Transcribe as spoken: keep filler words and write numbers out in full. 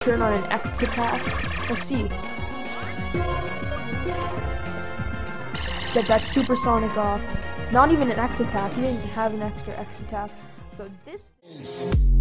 turn on an X attack. Let's see. Get that supersonic off. Not even an X attack. He didn't have an extra X attack. So this.